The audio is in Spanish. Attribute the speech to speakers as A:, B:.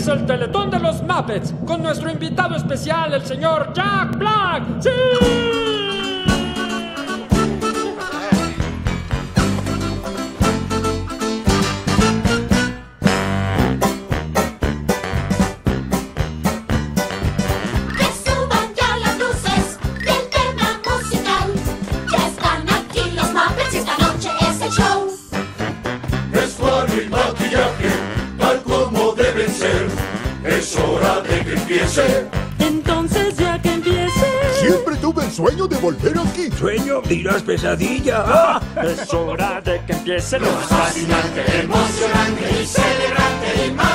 A: Empieza el Teletón de los Muppets con nuestro invitado especial, el señor Jack Black. ¡Sí!
B: Es hora de que empiece.
C: Entonces ya que empiece.
D: Siempre tuve el sueño de volver aquí.
E: ¿Sueño? ¿Dirás pesadilla?
A: Es hora de que empiece
B: Lo más fascinante, emocionante y celebrante y más